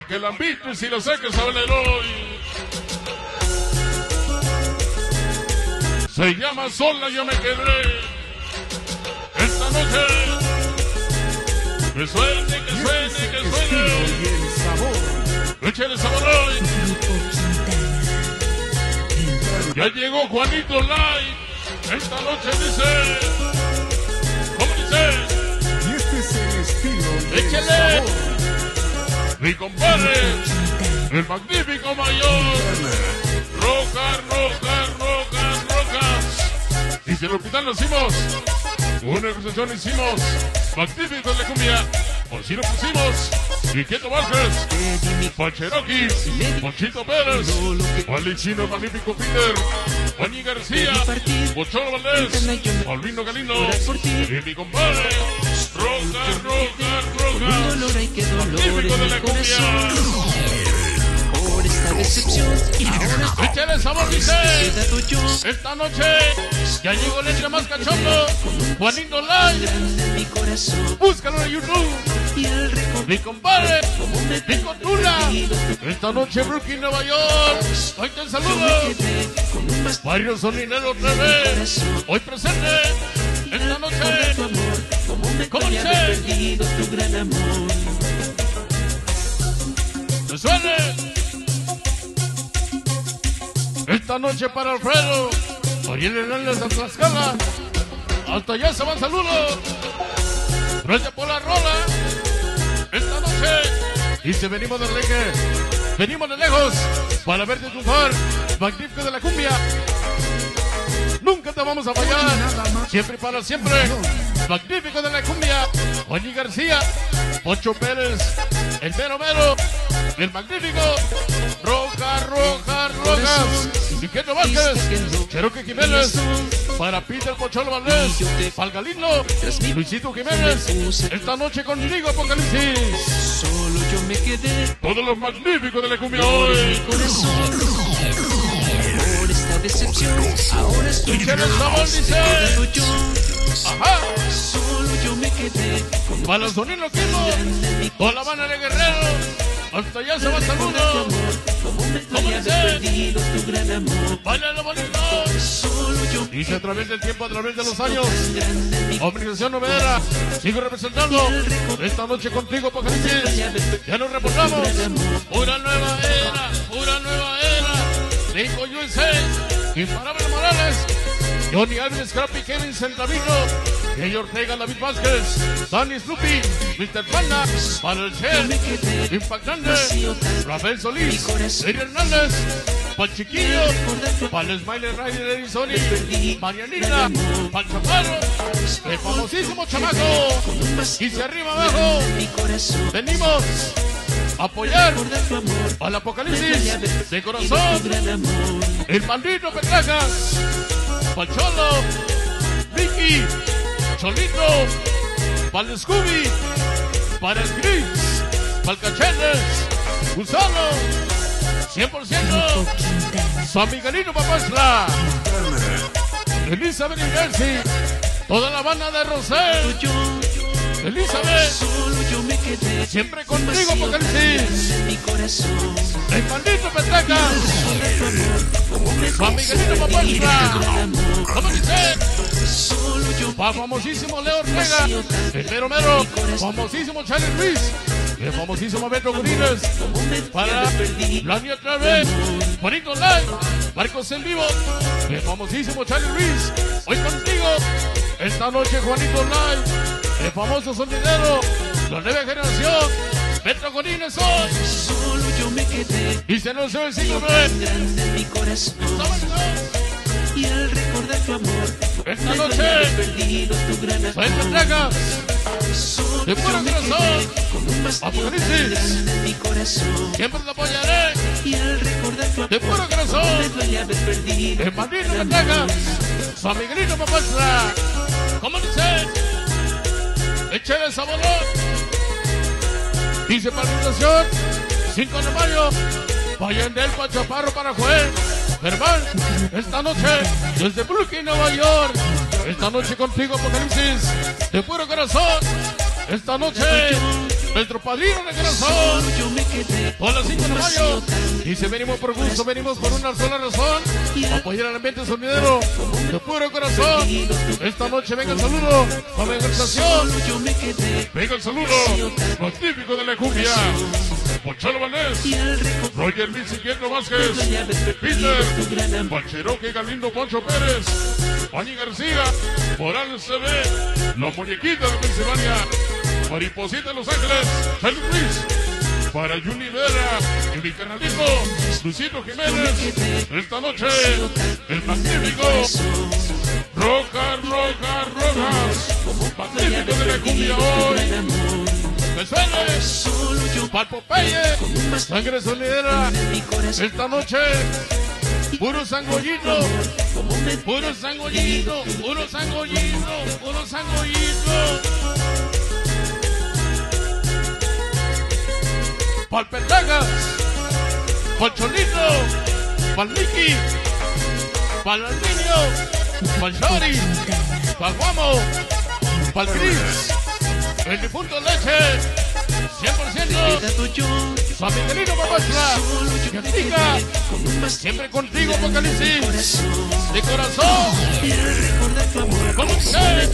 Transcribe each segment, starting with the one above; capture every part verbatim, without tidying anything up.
Que la invites y lo saques a bailar hoy. Se llama Sola, yo me quedé. Esta noche. Que suene, que suene, que suene. Échale sabor hoy. Ya llegó Juanito Live. Esta noche dice. ¿Cómo dice? Y este es el estilo. Échale. Mi compadre, el magnífico mayor. Rojas, rojas, rojas, rojas. Y si en el hospital lo hicimos, una organización hicimos, magnífico de la cumbia. Por si lo pusimos, Quiqueto Vázquez, Pacheroqui, Ponchito Pérez, Alexino, magnífico Peter, Juaní García, Bocholo Valdés, Paulino Galino, y mi compadre, Rojas, rojas, rojas, magnífico de la cumbia. Por esta decepción y ahora Échale sabor, dice. Esta noche ya llegó el entre más cachondo, Juanito Live. mi corazón Búscalo en YouTube. y el récord Mi compadre, mi cotula. Esta noche Brooklyn, Nueva York. Hoy te saludo. con un bastón Barrio Soninero otra vez. Hoy presente. Esta noche. tu amor, como me ¿Cómo duele haber dice? perdido tu gran amor. ¡Me suene! Esta noche para Alfredo. Oye, le dan las Tlaxcala. Hasta allá se van saludos. Gracias por la rola. Esta noche. Y si venimos de reggae, venimos de lejos para verte triunfar. Magnífico de la cumbia. Nunca te vamos a fallar. Siempre y para siempre. Magnífico de la cumbia. Juaní García, Poncho Pérez, el mero mero, el magnífico. Roja, roja, rojas. Quiqueto Vázquez, Cherokee Jiménez, para Peter Pocholo Valdés, para el Galino, Luisito Jiménez. Esta noche conmigo, Apocalipsis. Solo yo me quedé Todo lo magnífico de la cumbia mi hoy. corazón. Por esta decepción, ahora estoy Y que el sabor dice. recordando yo. Ajá. Solo yo me quedé con un Para los sonidos Quimo, con la Habana de Guerrero. Hasta allá se va el saludo. como me ¿Cómo duele dice? haber perdido tu gran amor. Bailalo bonito. Solo yo Dice a través del tiempo, a través de los años. grande mi Organización Novedera. Sigo representando. Esta noche contigo, Apocalipsis. Ya nos reportamos. Pura nueva era. Pura nueva era. Rico U S A. Imparable Morales. Johnny Alvin, Scrappy, Kevin Centavino, Jay Ortega, David Vázquez, Danny Snoopy, mister Panda, para el Chef, Impactante, Rafael Solís, Eri Hernández, para el Chiquillo, para el Smiley Rider, Erizoni, Marianita, para el Chaparro, el famosísimo Chamaco, y si arriba abajo, mi corazón. venimos a apoyar Recordar tu amor, al Apocalipsis de corazón, gran amor. el maldito Petracas, Pacholo, Vicky, Cholito, para el Scooby, para el Gris, para el Cacheles, Gusano, cien por ciento, San Miguelino Papazla, Elizabeth y Jersey, toda la banda de Rosel, Yo, Elizabeth, solo yo me quedé siempre contigo, Apocalipsis, en mi corazón. el maldito Petracas, San Miguelino Papazla, ¿cómo dice? Solo yo Pa' famosísimo Leo Ortega, el mero mero, famosísimo Charlie Ruiz, el famosísimo Beto Gurines, para Lani otra vez, Juanito Live, Marcos en vivo, el famosísimo Charlie Ruiz, hoy contigo, esta noche Juanito Live, el famoso sonidero, la nueva generación, Beto Gurines hoy, solo yo me quedé y se nos ve el siglo nueve, grande en mi corazón. Y al recordar tu amor, esta me duele noche, haber perdido tu gran soy amor. Petracas, Solo de puro yo me corazón, quedé con un vacío tan Apocalipsis. grande en mi corazón. siempre te apoyaré, Y al recordar tu de amor, puro me corazón. duele haber perdido El tu maldito gran Petracas, amor. San Miguelito Papazla, ¿cómo dice? Échale sabor. Dice para la invitación, cinco de mayo, vayan del Pachaparro para Juez, Germán, esta noche, desde Brooklyn, Nueva York, esta noche contigo, Apocalipsis, de puro corazón, esta noche, nuestro padrino de corazón. Yo me quedé Todas las cinco de mayo. tan Dice, venimos por gusto, venimos por una sola razón. Apoyar al ambiente sonidero de puro corazón. Esta noche venga el saludo, la manifestación. yo me quedé Venga el saludo, magnífico de la cumbia. Ponchalo Valdés, y al recordar Roger Luis Inquieto Vázquez, Peter, Pancheroque Galindo Poncho Pérez, Juani García, Morales C B, Los Muñequitos de Pensilvania, Mariposita de Los Ángeles, Charlie Ruiz, para Juni Vera y mi canalito, Luisito Jiménez. Esta noche, el magnífico Rojas, Rojas, Rojas, magnífico de la cumbia hoy. ¡Me suene! Pal Popeye, sangre sonidera. Esta noche, puro sangollito, puro sangollito, puro sangollito, puro sangollito. Pal Pendagas, pal Cholito, pal Mickey, pal Alminio, pal Shori, pal Guamo, pal Gris, el difunto Leche, cien por ciento, yo San Miguelino Papachla, Catica, siempre contigo Apocalipsis, de corazón, como dice,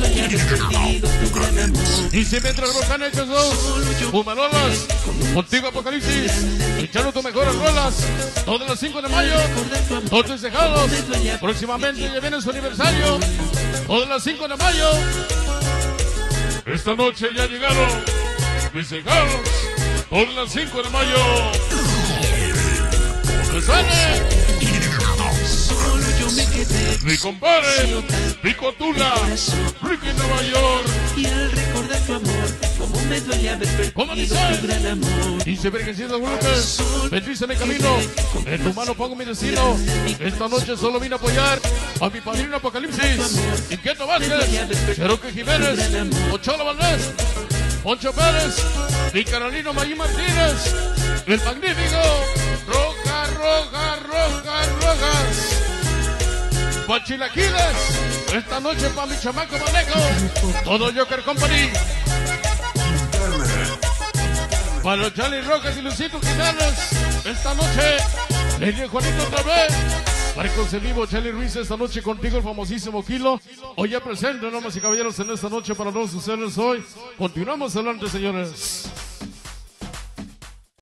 dice mientras los han hecho son Humanolas, contigo Apocalipsis, echando tus mejores rolas, todas las cinco de mayo, todos festejados, próximamente ya viene su aniversario, todas las cinco de mayo. Esta noche ya llegaron mis cegados, todas las cinco de mayo. ¡Me suene! solo yo me quedé Mi compadre, Pico Tula, Ricky Nueva York. y al recordar tu amor, como me duele haber perdido ¿Cómo dice? tu gran amor. Dice Virgencita Guadalupe, bendice mi camino, en tu mano pongo mi destino. Esta noche solo vine a apoyar a mi padrino Apocalipsis, Inquieto Vázquez, Cherokee Jiménez, Ochoa Valdés, Poncho Pérez, mi Carolino Mayín Martínez, el magnífico Roja, Roja, Roja, Rojas, pa' Chilaquiles, esta noche pa' mi chamaco Manejo, todo Joker Company. Para los Charlie Rojas y Lucito Jiménez, esta noche, Lenny Juanito otra vez. Marcos en vivo, Charlie Ruiz, esta noche contigo el famosísimo Kilo. Hoy ya presente, damas y caballeros, en esta noche para todos ustedes hoy. Continuamos adelante, señores.